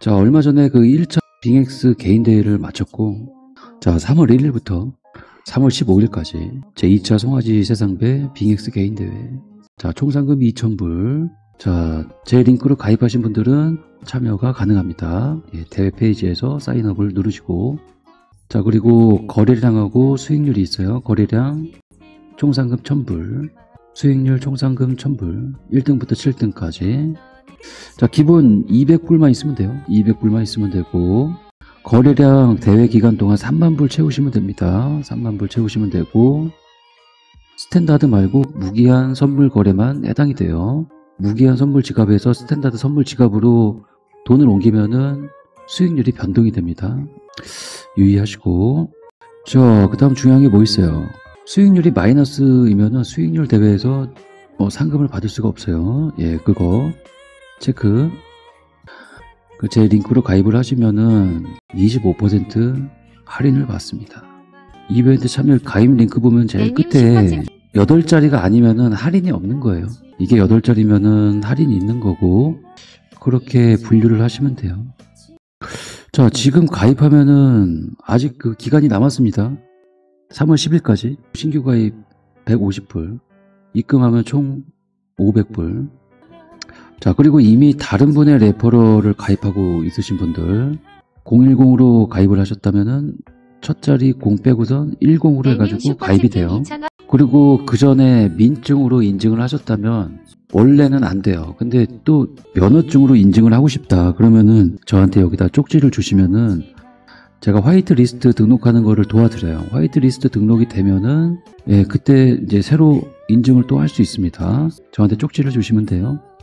자, 얼마 전에 그 1차 빙엑스 개인 대회를 마쳤고, 자, 3월 1일부터 3월 15일까지 제2차 송아지 세상배 빙엑스 개인 대회. 자, 총 상금 2,000불. 자, 제 링크로 가입하신 분들은 참여가 가능합니다. 예, 대회 페이지에서 사인업을 누르시고, 자, 그리고 거래량하고 수익률이 있어요. 거래량 총 상금 1,000불, 수익률 총 상금 1,000불, 1등부터 7등까지. 자, 기본 200불만 있으면 돼요. 200불만 있으면 되고, 거래량 대회 기간 동안 3만불 채우시면 됩니다. 3만불 채우시면 되고, 스탠다드 말고 무기한 선물 거래만 해당이 돼요. 무기한 선물 지갑에서 스탠다드 선물 지갑으로 돈을 옮기면은 수익률이 변동이 됩니다. 유의하시고. 자, 그 다음 중요한 게 뭐 있어요? 수익률이 마이너스이면은 수익률 대회에서 상금을 받을 수가 없어요. 예, 그거 체크. 제 링크로 가입을 하시면은 25% 할인을 받습니다. 이벤트 참여 가입 링크 보면 제일 끝에 8자리가 아니면은 할인이 없는 거예요. 이게 8자리면은 할인이 있는 거고, 그렇게 분류를 하시면 돼요. 자, 지금 가입하면은 아직 그 기간이 남았습니다. 3월 10일까지 신규 가입 150불, 입금하면 총 500불. 자, 그리고 이미 다른 분의 레퍼럴을 가입하고 있으신 분들 010으로 가입을 하셨다면은 첫 자리 0 빼고선 10으로 해가지고 가입이 돼요. 그리고 그 전에 민증으로 인증을 하셨다면 원래는 안 돼요. 근데 또 면허증으로 인증을 하고 싶다 그러면은 저한테 여기다 쪽지를 주시면은 제가 화이트 리스트 등록하는 거를 도와드려요. 화이트 리스트 등록이 되면은 예, 그때 이제 새로 인증을 또 할 수 있습니다. 저한테 쪽지를 주시면 돼요.